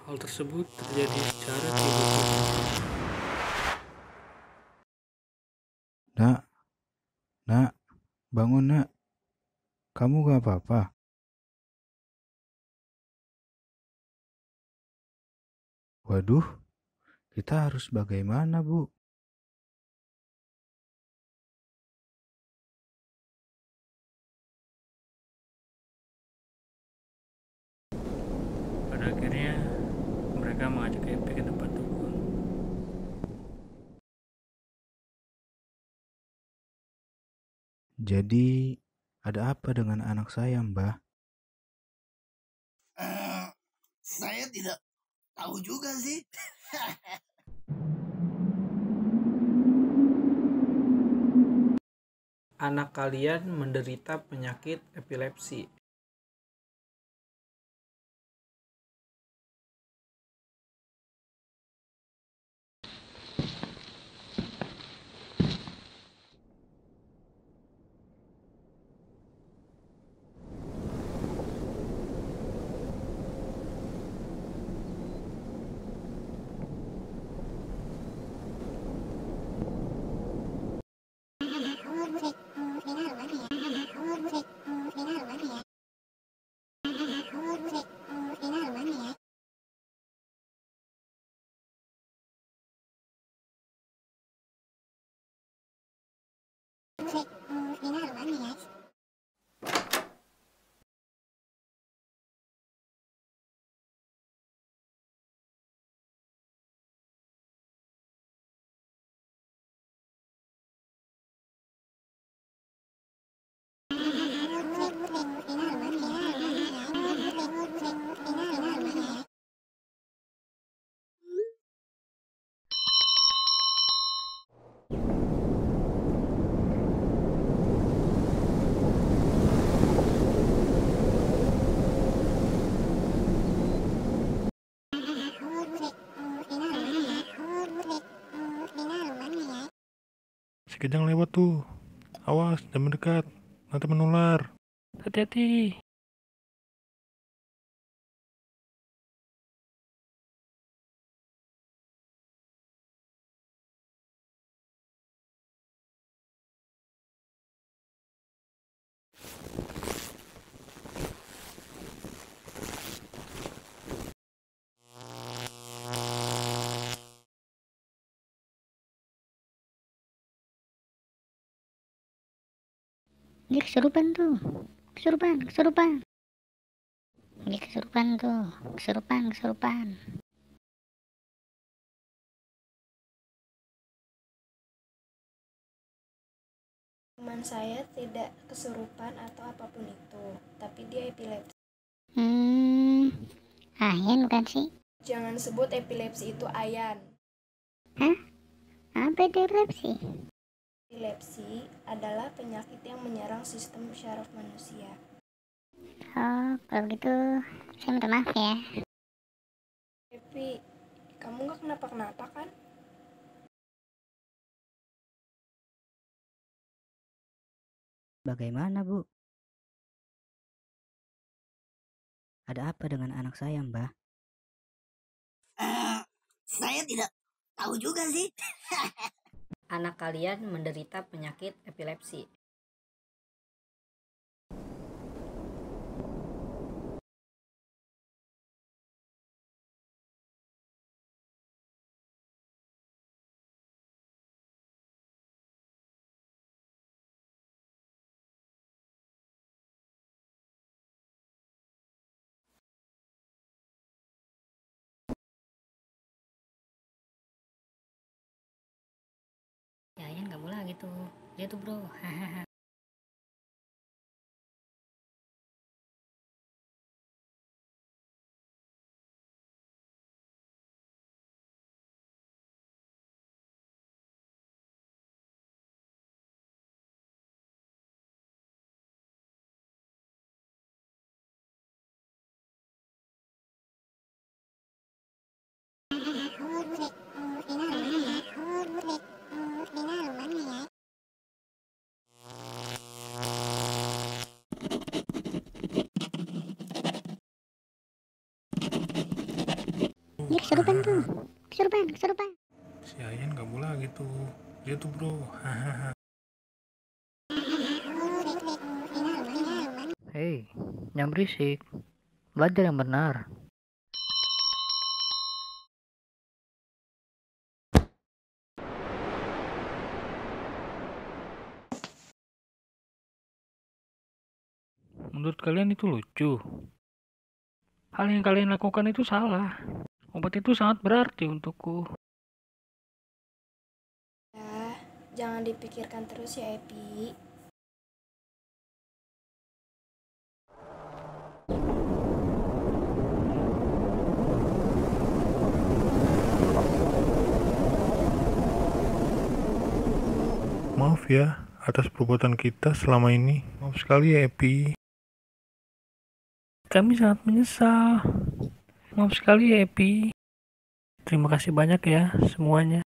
Hal tersebut terjadi secara tiba-tiba. Nak, nak, bangun nak. Kamu gak apa-apa? Waduh, kita harus bagaimana, Bu? Pada akhirnya, mereka mengajak Epi ke tempat dukun. Jadi, ada apa dengan anak saya, Mbah? Saya tidak tahu juga sih. Anak kalian menderita penyakit epilepsi. Si Kejang lewat tuh. Awas, jangan mendekat. Nanti menular. Hati-hati. Dia kesurupan tuh. Kesurupan. Dia kesurupan tuh. Kesurupan. Teman saya tidak kesurupan atau apapun itu, tapi dia epilepsi. Ayan bukan sih? Jangan sebut epilepsi itu Ayan. Hah? Apa itu epilepsi? Epilepsi adalah penyakit yang menyerang sistem syaraf manusia. Oh, kalau begitu saya minta maaf ya. Epi, kamu gak kenapa-kenapa kan? Bagaimana, Bu? Ada apa dengan anak saya, Mbah? Saya tidak tahu juga sih. Anak kalian menderita penyakit epilepsi. Ya, Ayan gak boleh gitu. Dia tuh bro. Hahaha. kesurupan tuh. Kesurupan. Si Ayan gak boleh gitu. Dia tuh bro. Hahaha. Hei, jangan berisik. Belajar yang benar. Menurut kalian itu lucu? Hal yang kalian lakukan itu salah. Obat itu sangat berarti untukku. Ya, jangan dipikirkan terus ya, Epi. Maaf ya atas perbuatan kita selama ini. Maaf sekali ya Epi. Kami sangat menyesal. Maaf sekali ya, Epi. Terima kasih banyak ya semuanya.